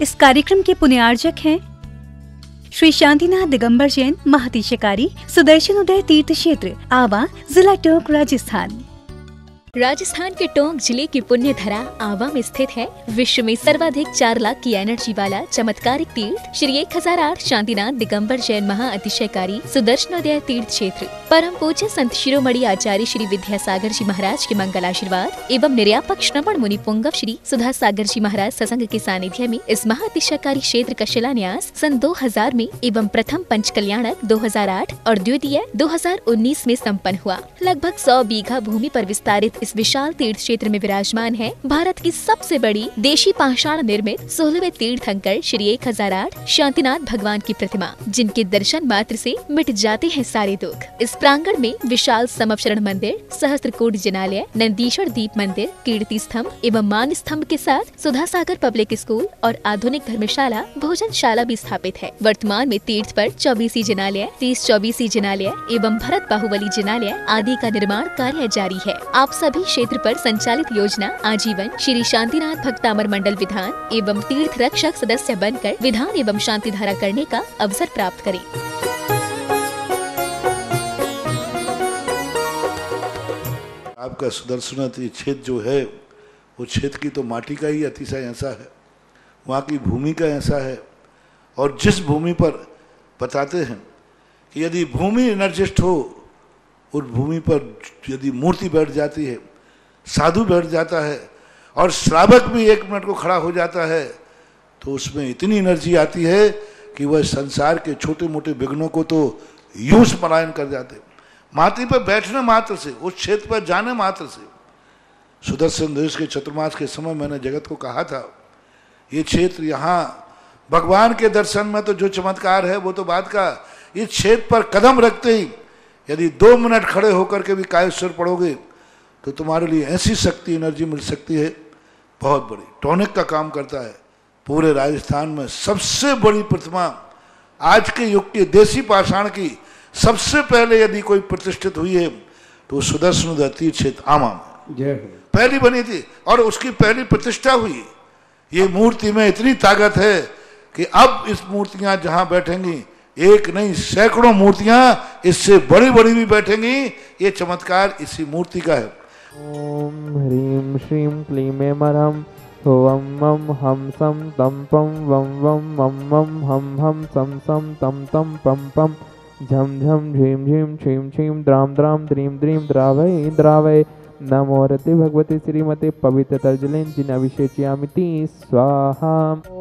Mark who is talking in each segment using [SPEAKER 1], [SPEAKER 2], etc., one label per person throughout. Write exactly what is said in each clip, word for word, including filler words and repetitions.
[SPEAKER 1] इस कार्यक्रम के पुण्यार्जक हैं श्री शांतिनाथ दिगंबर जैन महातिशकारी सुदर्शन उदय तीर्थ क्षेत्र आवा, जिला टोंक, राजस्थान।
[SPEAKER 2] राजस्थान के टोंक जिले की पुण्य धरा आवा में स्थित है विश्व में सर्वाधिक चार लाख की एनर्जी वाला चमत्कारिक तीर्थ श्री एक हजार आठ शांतिनाथ दिगंबर जैन महा अतिशयकारी सुदर्शनोदय तीर्थ क्षेत्र। परम पूज्य संत शिरोमणि आचार्य श्री विद्यासागर जी महाराज के मंगल आशीर्वाद एवं निर्यापक श्रवण मुनि पुंगव श्री सुधा सागर जी महाराज सत्संग के सानिध्य में इस महा अतिशयकारी क्षेत्र का शिलान्यास सन दो हजार में एवं प्रथम पंच कल्याणक दो हजार आठ और द्वितीय दो हजार उन्नीस में संपन्न हुआ। लगभग सौ बीघा भूमि पर विस्तारित इस विशाल तीर्थ क्षेत्र में विराजमान है भारत की सबसे बड़ी देशी पाषाण निर्मित सोलहवें तीर्थंकर श्री एक हजार आठ शांतिनाथ भगवान की प्रतिमा, जिनके दर्शन मात्र से मिट जाते हैं सारे दुख। इस प्रांगण में विशाल समवशरण मंदिर, सहस्त्रकूट जिनालय, नंदीश्वर दीप मंदिर, कीर्ति स्तंभ एवं मान स्तंभ के साथ सुधा सागर पब्लिक स्कूल और आधुनिक धर्मशाला, भोजनशाला भी स्थापित है। वर्तमान में तीर्थ पर चौबीसी जिनालय, तीस चौबीसी जिनालय एवं भरत बाहुबली जिनालय आदि का निर्माण कार्य जारी है। आप सभी क्षेत्र पर संचालित योजना आजीवन श्री शांतिनाथ भक्तामर मंडल विधान एवं तीर्थ रक्षक सदस्य बनकर विधान एवं शांति धारा करने का अवसर प्राप्त करें।
[SPEAKER 3] आपका सुदर्शन क्षेत्र जो है वो क्षेत्र की तो माटी का ही अतिशय ऐसा है, वहाँ की भूमि का ऐसा है। और जिस भूमि पर बताते हैं कि यदि भूमि एनर्जिस्ट हो, उस भूमि पर यदि मूर्ति बैठ जाती है, साधु बैठ जाता है और श्रावक भी एक मिनट को खड़ा हो जाता है, तो उसमें इतनी एनर्जी आती है कि वह संसार के छोटे मोटे विघ्नों को तो यूं पलायन कर जाते। माटी पर बैठने मात्र से, उस क्षेत्र पर जाने मात्र से, सुदर्शन देश के चतुर्मास के समय मैंने जगत को कहा था, ये क्षेत्र यहाँ भगवान के दर्शन में तो जो चमत्कार है वो तो बात का, इस क्षेत्र पर कदम रखते ही यदि दो मिनट खड़े होकर के भी कायेश्वर पढ़ोगे तो तुम्हारे लिए ऐसी शक्ति एनर्जी मिल सकती है बहुत बड़ी। टॉनिक का काम करता है। पूरे राजस्थान में सबसे बड़ी प्रतिमा आज के युग के देसी पाषाण की सबसे पहले यदि कोई प्रतिष्ठित हुई है तो सुदर्शन तीर्थ क्षेत्र आमा में पहली बनी थी और उसकी पहली प्रतिष्ठा हुई। ये मूर्ति में इतनी ताकत है कि अब इस मूर्तियां जहां बैठेंगी, एक नहीं सैकड़ों मूर्तियां इससे बड़ी बड़ी भी बैठेंगी। ये चमत्कार इसी मूर्ति का है।
[SPEAKER 4] ओम ह्रीं श्रीं क्लीं मरम ओम मम हम सम तम पम वम वम मम मम हम हम सम सम तम तम पम पम झम झम झीम झीम छीम छीम द्राम द्राम द्रीम द्रीम द्रावय द्रावय नमो रति भगवती श्रीमते पवित्र तर्जलेन जिन अभिषेचयामिति स्वाहा।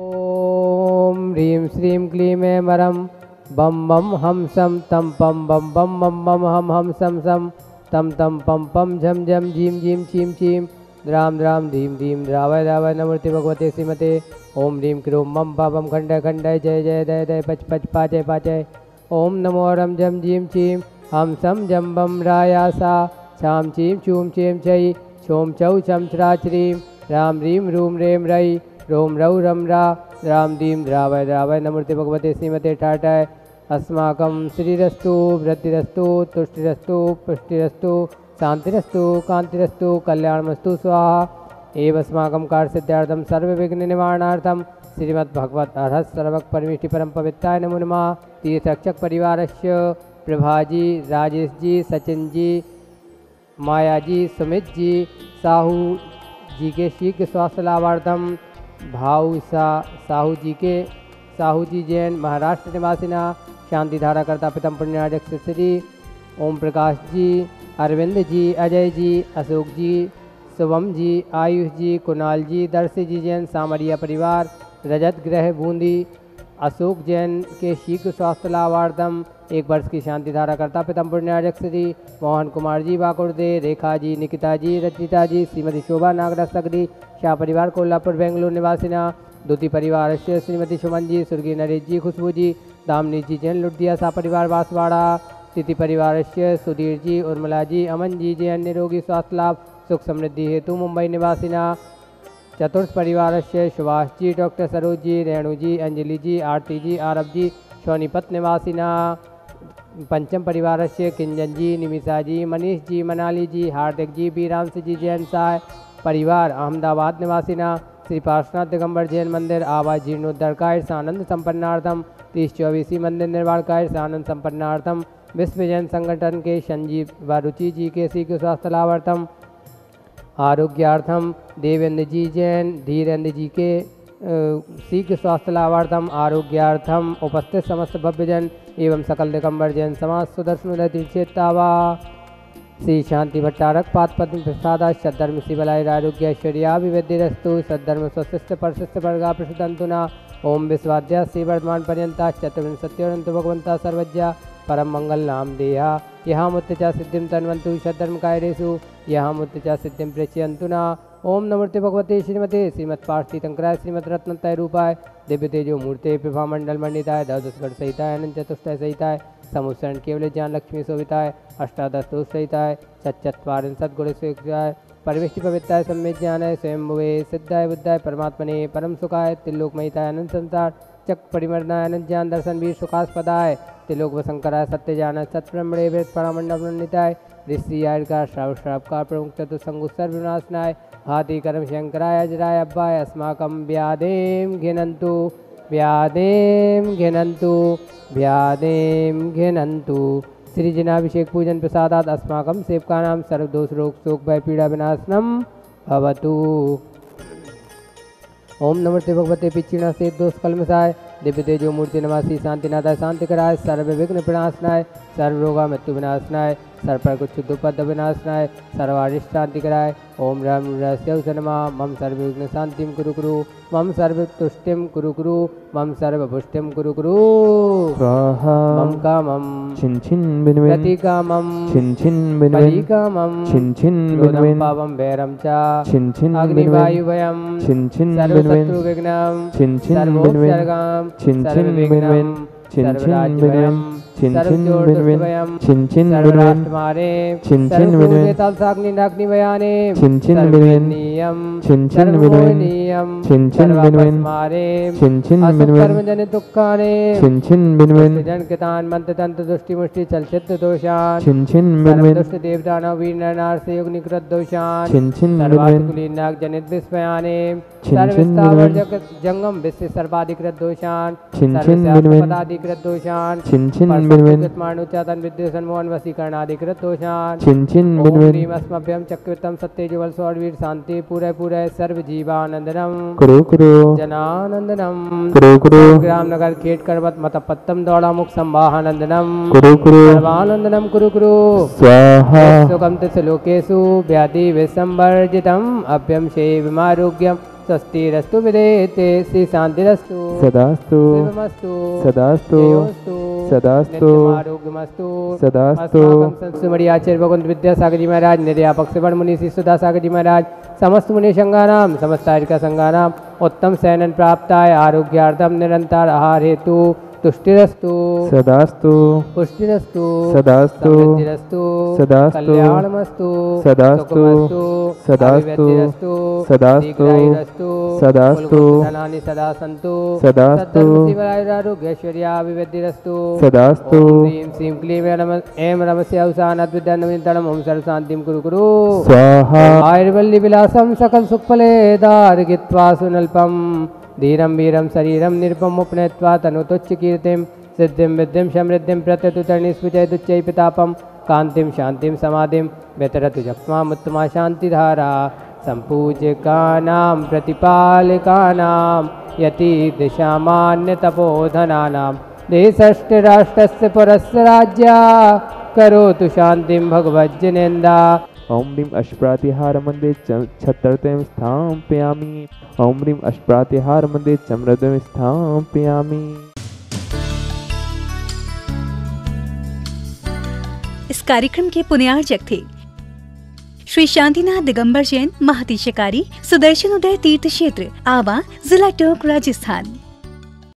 [SPEAKER 5] ओम ह्रीं श्रीं क्लीं मरम बम बम हम सम तम पम बम बम मम मम हम हम सम सम तम तम पम पम झम झम झीम झीम छीम छीम द्राम द्राम धीम धीम द्रावय द्रावय नमूर्ति भगवते श्रीमते ओम ह्रीं क्रोम मम पापम खंडय खंडय जय जय दय दय पच पच पाचय पाचय ओम नमो रम झम झीम छीम हम सम जम बम रायासा छाम छीम छूम छेम छई छोम चौ छम छ्रा छ्रीम राम रीम रूम रेम रई रोम रौ रम रा राम दीम द्रावय द्रावय नमूर्ति भगवते श्रीमते ठाटय अस्माकं श्रीरस्तु वृद्धिरस्तु तुष्टिरस्तु पुष्टिरस्तु शांतिरस्तु कांतिरस्तु कल्याणमस्तु स्वाहा। एव अस्माकं कार्यसिद्ध्यार्थं सर्वविघ्न निवारणार्थं श्रीमद्भगवत अर्हत सर्वक परमेष्टि परम पवित्राय नमो नमः। तीर्थरक्षक परिवारस्य प्रभाजी, राजेश जी, सचिन जी, माया जी, सुमित जी, साहू जी के शीघ्र स्वास्थ्य लाभार्थम भाऊ सा साहू जी के साहू जी जैन महाराष्ट्र निवासिना शांति धारा करता पितम पुण्यार्जक श्री ओम प्रकाश जी, अरविंद जी, अजय जी, अशोक जी, शुभम जी, आयुष जी, कुणाल जी, दर्शी जी जैन सामरिया परिवार रजत ग्रह बूंदी अशोक जैन के शीघ्र स्वास्थ्य लाभार्थम एक वर्ष की शांति धारा करता पितम पुण्यार्जक श्री मोहन कुमार जी बाकुर्दे, रेखा जी, निकिता जी, रचिता जी, श्रीमती शोभा नागराज सगरी शाह परिवार कोल्हापुर बेंगलुरु निवासिना द्वितीय परिवार से श्रीमती सुमन जी, स्वर्गीय नरेश जी, खुशबू जी, दामनी जी जैन लुटिया सा परिवार बांसवाड़ा। तिथि परिवार से सुधीर जी, उर्मिला जी, अमन जी जैन निरोगी स्वास्थ्य लाभ सुख समृद्धि हेतु मुंबई निवासिना। चतुर्थ परिवार से सुभाष जी, डॉक्टर सरोज जी, रेणु जी, अंजलि जी, आरती जी, आरब जी सोनीपत निवासिना। पंचम परिवार से किंजन जी, निमिषा जी, मनीष जी, मनाली जी, हार्दिक जी, बीराम जी जैन साय परिवार अहमदाबाद निवासिना। श्री पार्श्वनाथ दिगंबर जैन मंदिर आवा जीर्णोद्धार कार्य सानंद संपन्नार्थम, तीस चौबीसी मंदिर निर्माण कार्य सानंद संपन्नार्थम, विश्व जैन संगठन के संजीव व रुचि जी के सी के स्वास्थ्य लाभार्थम, आरोग्यार्थम देवेंद्र जी जैन धीरेन्द्र जी के शीघ्र स्वास्थ्य लाभार्थम, आरोग्यार्थम उपस्थित समस्त भव्यजन एवं सकल दिगंबर जैन समाज सुदर्शन तीर्थेतावा श्री शांति भट्टारक पाद पद्म प्रसाद सद्धर्म शिवलाय आरोग्य ऐश्वर्याभिवृद्धिरस्तु सद्धर्म स्वशिष्ट परशिष्ट वर्गा प्रसिद्धंतुना ओम विश्वाद्या श्री वर्धमान पर्यंता चतुर्विंशत्योरंतु भगवंता सर्वज्ञा परम मंगल नाम देहा यहाँ मुत्तचा सिद्धिम तन्वंतु सद्धर्म कायरेषु यहाँ मुत्तचा सिद्धिम प्रेष्यंतुना ओम नमोते भगवते श्रीमते श्रीमत् पार्थिव टंकराय श्रीमद रत्नतय रूपाय दिव्य तेजो मूर्ते प्रभा मंडल मंडिताय द्वादशगढ़ सहिताय अनंत चतुष्टय सहिताय समुसरण केवल ज्ञान लक्ष्मी शोभिताय अष्टादश दोष सहिताय सच्चत्वारिंशत् गुण स्वीकृताय परमेष्टि पवित्राय सम्यक ज्ञानाय स्वयं भुवे सिद्धाय बुद्धाय परमात्मने परम सुखाय त्रिलोकमयिताय अनंत संसार चक परिमर्दनाय अनंत ज्ञान दर्शन वीर सुखास्पदाय त्रिलोक वशंकराय सत्य ज्ञान सत्प्रमणे वेद परामंडल मंडिताय ऋषि आय का श्राव श्राव का प्रमुख चतुसंगु सर्वनाशनाय हाथी कर्म शंकराय अजराय अब्बाय अस्माकं व्यादेम घिनंतु व्यादेम घिनंतु व्यादेम घिनंतु श्री जनाभिषेक पूजन प्रसादात अस्माकं सेवकानां सर्वदोष रोग शोक भय पीड़ा विनाशनम भवतु। ओम नमस्ते भगवते पिछिणा से दोष कलमसाय दिव्य तेजो मूर्ति नमासी शांतिनाथाय शांतिकराय सर्व विघ्न विनाशनाय सर्व रोगा मृत्यु विनाशनाय सर्पर कुछ दुपद विनाशनाय सर्वारिष्ट शांतिकराय ओम राम रहस्य नमा मम सर्व विघ्न शांतिम कुरु कुरु मम सर्व तुष्टिम कुरु कुरु मम सर्व पुष्टिम कुरु कुरु
[SPEAKER 4] स्वाहा
[SPEAKER 5] मम कामम
[SPEAKER 4] छिन छिन बिनबिन
[SPEAKER 5] प्रति कामम
[SPEAKER 4] छिन छिन बिनबिन
[SPEAKER 5] परि कामम
[SPEAKER 4] छिन छिन
[SPEAKER 5] क्रोधम
[SPEAKER 4] बिनबिन
[SPEAKER 5] पावम वैरम च
[SPEAKER 4] छिन छिन
[SPEAKER 5] अग्निवायु
[SPEAKER 4] बिनबिन
[SPEAKER 5] भयम
[SPEAKER 4] छिन छिन
[SPEAKER 5] सर्व
[SPEAKER 4] बिनबिन
[SPEAKER 5] शत्रु विघ्नम
[SPEAKER 4] छिन छिन
[SPEAKER 5] सर्वोपसर्गम
[SPEAKER 4] छिन
[SPEAKER 5] सर्व
[SPEAKER 4] छिन
[SPEAKER 5] विघ्नम
[SPEAKER 4] बिनबिन छिन छिन
[SPEAKER 5] सर्वराज्य
[SPEAKER 4] बिनबिन
[SPEAKER 5] भयम
[SPEAKER 4] छिन
[SPEAKER 5] सर्व
[SPEAKER 4] छिन
[SPEAKER 5] चोर
[SPEAKER 4] बिनबिन
[SPEAKER 5] दुष्टभयम
[SPEAKER 4] छिन छिन बिनबिन
[SPEAKER 5] सर्वराष्ट्रमारे
[SPEAKER 4] छिन छिन बिनबिन
[SPEAKER 5] तलसाग्निनाग्निवयाने
[SPEAKER 4] छिन छिन बिनबिन छिन छिन बिनबिन छिन छिन बिनबिन छिन छिन बिनबिन
[SPEAKER 5] कर्मजन दुखाने
[SPEAKER 4] छिन छिन बिनबिन
[SPEAKER 5] जन कितान मंत्र तंत्र दुष्टि मुष्टि चल चित्त दोषान
[SPEAKER 4] छिन छिन
[SPEAKER 5] सर्व
[SPEAKER 4] बिनबिन
[SPEAKER 5] दुष्ट देवदानव वीर नरनार से युग निकृत दोषान
[SPEAKER 4] छिन छिन
[SPEAKER 5] सर्वार्थ
[SPEAKER 4] बिनबिन
[SPEAKER 5] कुलीनाग जनित विस्मयाने
[SPEAKER 4] छिन
[SPEAKER 5] सर्व
[SPEAKER 4] छिन
[SPEAKER 5] स्थावर
[SPEAKER 4] बिनबिन
[SPEAKER 5] जगत जंगम विश्व सर्वाधिकृत दोषान
[SPEAKER 4] छिन
[SPEAKER 5] सर्व
[SPEAKER 4] छिन
[SPEAKER 5] शास्त्र
[SPEAKER 4] बिनबिन
[SPEAKER 5] पदाधिकृत दोषान
[SPEAKER 4] छिन छिन
[SPEAKER 5] परसंकृत
[SPEAKER 4] बिनबिन
[SPEAKER 5] मानुचातन विद्युषण मोहन वशीकरणाधिकृत दोषान
[SPEAKER 4] छिन छिन
[SPEAKER 5] ओम
[SPEAKER 4] बिनबिन
[SPEAKER 5] ह्रीम अस्मभ्यम चक्रवितम सत्यजुवल सौरवीर शांति पूरे पूरे सर्व जीवानंदनम
[SPEAKER 4] कुरु कुरु
[SPEAKER 5] जनानंदनम
[SPEAKER 4] कुरु कुरु
[SPEAKER 5] ग्राम नगर खेट करवत मतपत्तम दौड़ा मुख संवाहानंदनम
[SPEAKER 4] कुरु कुरु
[SPEAKER 5] सर्वानंदनम कुरु कुरु
[SPEAKER 4] स्वाहा
[SPEAKER 5] सुखम लोकेशु व्याधि विसंवर्जितम अभ्यम शेविमारोग्यम स्वस्तिरस्तु विदेते श्री शांतिरस्तु
[SPEAKER 4] सदास्तु
[SPEAKER 5] शिवमस्तु
[SPEAKER 4] सदास्तु
[SPEAKER 5] जयोस्तु
[SPEAKER 4] सदास्तु
[SPEAKER 5] नित्यमारोग्यमस्तु
[SPEAKER 4] सदास्तु
[SPEAKER 5] अस्माकं संस्मरणीय आचार्य भगवंत विद्यासागर जी महाराज निर्यापक श्रवण मुनि श्री सुधासागर जी महाराज समस्त मुनि संघानाम समस्त आर्यिका संघानाम उत्तम शयनन प्राप्ताय आरोग्यार्थम निरंतर आहार हेतु तुष्टिरस्तु
[SPEAKER 4] सदास्तु
[SPEAKER 5] पुष्टिरस्तु
[SPEAKER 4] सदास्तु
[SPEAKER 5] समृद्धिरस्तु
[SPEAKER 4] सदास्तु
[SPEAKER 5] कल्याणमस्तु
[SPEAKER 4] सदास्तु
[SPEAKER 5] सुखमस्तु
[SPEAKER 4] सदास्तु
[SPEAKER 5] अभिवृद्धिरस्तु
[SPEAKER 4] सदास्तु
[SPEAKER 5] दीर्घायुरस्तु
[SPEAKER 4] सदास्तु
[SPEAKER 5] धनानि सदा सन्तु
[SPEAKER 4] सदास्तु
[SPEAKER 5] शिवरायुरारोग्यैश्वर्याभिवृद्धिरस्तु
[SPEAKER 4] सदास्तु
[SPEAKER 5] ओम ह्रीं श्रीं क्लीं ऐं रमस्य अवसानद्विदन्नमिदम् ओम सर्वशान्तिं कुरु कुरु
[SPEAKER 4] स्वाहा
[SPEAKER 5] आयुर्वल्ली विलासं सकल सुखफले दार्गित्वा सुनल्पम् धीरं वीरं शरीरं निरुपम उपनयित्वा तनुतुच्च कीर्तिं सिद्धिं विद्धिं समृद्धिं प्रत्यतुतरणिस्फुचैदुच्चै पितापं कान्तिं शान्तिं समाधिं व्यतरतु जक्ष्मामुत्तमा शान्तिधारा सम्पूज्यकानां प्रतिपालकानां यतिदिशामान्यतपोधनानां देशष्टराष्ट्रस्य पुरस्य राज्या करोतु शान्तिं भगवज्जनेन्दा
[SPEAKER 4] ओम ह्रीं अष्टप्रातिहार मंदिर छत्रते स्थापयामि ओम ह्रीं अष्टप्रातिहार मंदिर चमरद्वयं स्थापयामि।
[SPEAKER 1] इस कार्यक्रम के पुण्यार्चक थे श्री शांतिनाथ दिगंबर जैन महातिशकारी सुदर्शन उदय तीर्थ क्षेत्र आवा, जिला टोंक, राजस्थान।